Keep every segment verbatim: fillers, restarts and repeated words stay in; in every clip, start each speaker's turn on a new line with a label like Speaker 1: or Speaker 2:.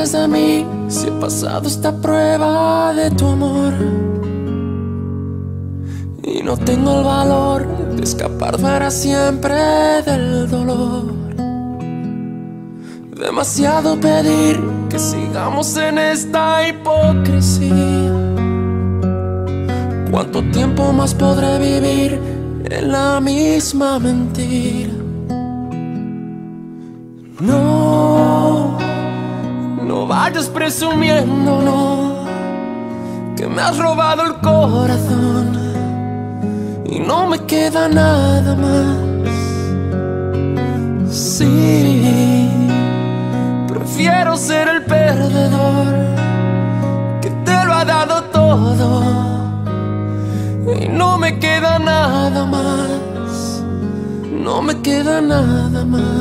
Speaker 1: quieres de mí si he pasado esta prueba de tu amor? Y no tengo el valor de escapar para siempre del dolor. Demasiado pedir que sigamos en esta hipocresía. ¿Cuánto tiempo más podré vivir en la misma mentira? No, no vayas presumiendo, no, que me has robado el corazón y no me queda nada más. Sí, prefiero ser el perdedor que te lo ha dado todo y no me queda nada más. No me queda nada más.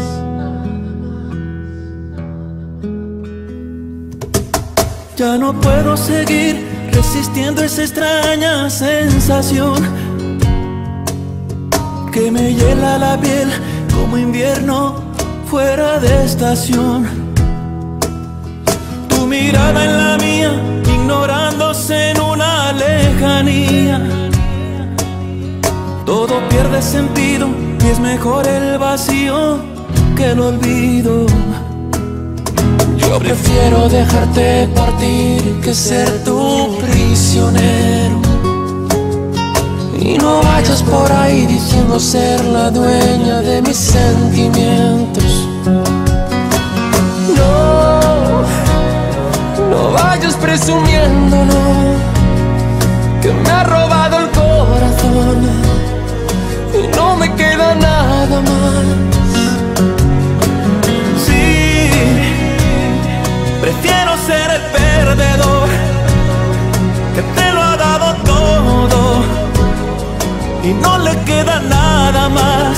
Speaker 2: Ya no puedo seguir resistiendo esa extraña sensación que me hiela la piel como invierno fuera de estación. Tu mirada en la mía, ignorándose en una lejanía. Todo pierde sentido y es mejor el vacío que el olvido.
Speaker 1: Yo prefiero dejarte partir que ser tu prisionero. Y no vayas por ahí diciendo ser la dueña de mis sentimientos. No, no vayas presumiendo, no, que me ha robado el corazón y no me queda nada más.
Speaker 2: Prefiero ser el perdedor que te lo ha dado todo y no le queda nada más.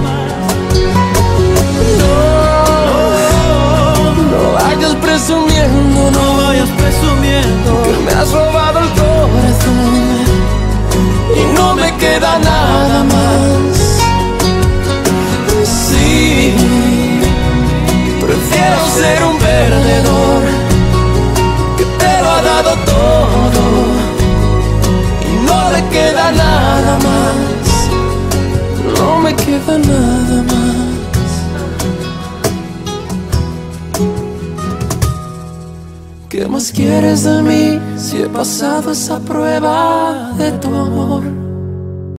Speaker 1: No, no vayas presumiendo,
Speaker 2: no vayas presumiendo
Speaker 1: que me has robado el corazón y no me queda nada más. Sí, prefiero ser un perdedor que te lo ha dado todo y no le queda nada más. No me queda nada más. ¿Qué más quieres de mí si he pasado esa prueba de tu amor?